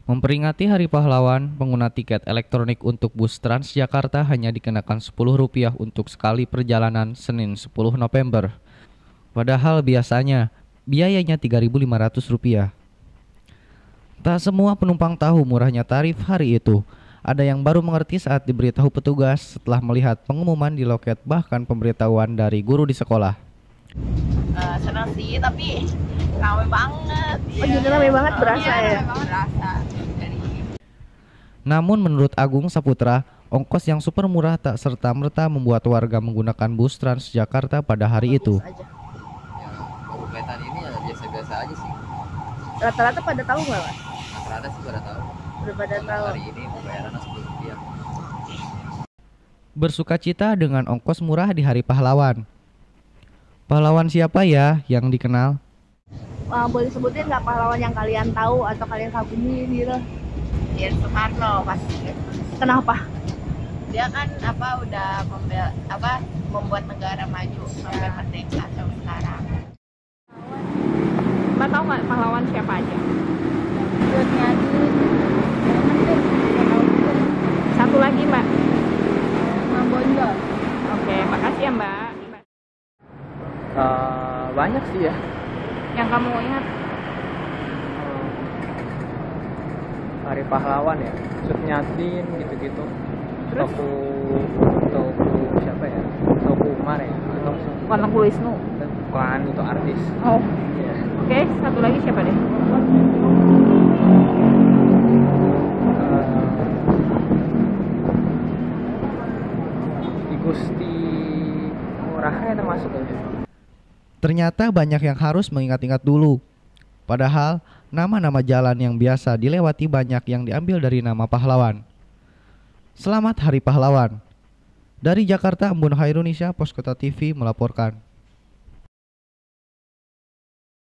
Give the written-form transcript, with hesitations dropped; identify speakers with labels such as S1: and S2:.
S1: Memperingati Hari Pahlawan, pengguna tiket elektronik untuk bus Transjakarta hanya dikenakan Rp10 untuk sekali perjalanan Senin 10 November. Padahal biasanya biayanya Rp3.500. Tak semua penumpang tahu murahnya tarif hari itu. Ada yang baru mengerti saat diberitahu petugas setelah melihat pengumuman di loket, bahkan pemberitahuan dari guru di sekolah.
S2: Senang sih, tapi ramai banget.
S3: Oh, jadi ramai banget berasa ya?
S2: Berasa.
S1: Namun menurut Agung Saputra, ongkos yang super murah tak serta-merta membuat warga menggunakan bus Transjakarta pada hari itu.
S4: Ya, baru kelihatan ini ya biasa-biasa aja sih.
S3: Rata-rata pada tahu nggak, Mas?
S4: Rata-rata sih pada tahu.
S3: Udah pada tahu.
S4: Hari ini pembayarannya Rp10.
S1: Bersukacita dengan ongkos murah di Hari Pahlawan. Pahlawan siapa ya yang dikenal?
S3: Boleh sebutin nggak pahlawan yang kalian tahu atau kalian kagumi gitu?
S2: Dia Soekarno pasti.
S3: Kenapa?
S2: Dia kan udah membuat negara maju sampai merdeka sampai sekarang.
S3: Mbak tahu nggak pahlawan siapa aja? Satu lagi, Mbak.
S2: Bonjol.
S3: Oke, makasih ya, Mbak.
S5: Banyak sih ya.
S3: Yang kamu ingat?
S5: Hari Pahlawan ya, Sutnyatin gitu-gitu.
S3: Terus?
S5: Teuku siapa ya? Teuku Umar ya? Atau
S3: Bukan Tengku Wisnu.
S5: bukan, itu artis.
S3: Oh,
S5: Iya.
S3: oke. Satu lagi siapa deh?
S5: Di Gusti Ngurah Rai termasuk itu.
S1: Ternyata banyak yang harus mengingat-ingat dulu. Padahal nama-nama jalan yang biasa dilewati banyak yang diambil dari nama pahlawan. Selamat Hari Pahlawan. Dari Jakarta, Embun Hairunisya, Poskota TV melaporkan.